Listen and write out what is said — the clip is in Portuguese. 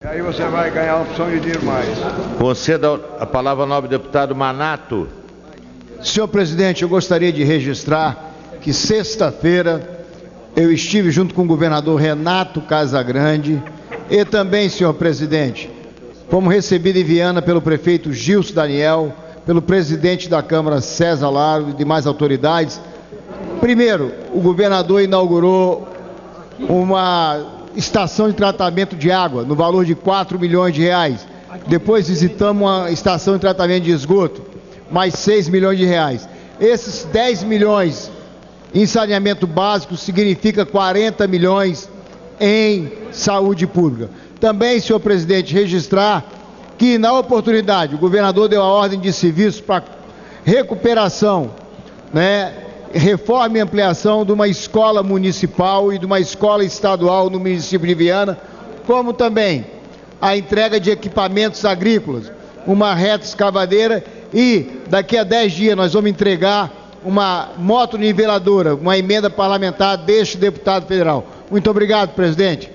Aí você vai ganhar uma opção de dinheiro mais. Conceda a palavra ao nobre deputado Manato. Senhor presidente, eu gostaria de registrar que sexta-feira eu estive junto com o governador Renato Casagrande e também, senhor presidente, fomos recebidos em Viana pelo prefeito Gilson Daniel, pelo presidente da Câmara César Laro e demais autoridades. Primeiro, o governador inaugurou uma estação de tratamento de água no valor de 4 milhões de reais. Depois visitamos uma estação de tratamento de esgoto, mais 6 milhões de reais. Esses 10 milhões em saneamento básico significa 40 milhões em saúde pública. Também, senhor presidente, registrar que na oportunidade o governador deu a ordem de serviço para recuperação, reforma e ampliação de uma escola municipal e de uma escola estadual no município de Viana, como também a entrega de equipamentos agrícolas, uma reta escavadeira e daqui a 10 dias nós vamos entregar uma moto niveladora, uma emenda parlamentar deste deputado federal. Muito obrigado, presidente.